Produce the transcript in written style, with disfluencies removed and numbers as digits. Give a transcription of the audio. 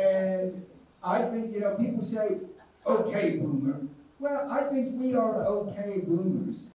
And I think, you know, people say, okay, boomer. Well, I think we are okay boomers.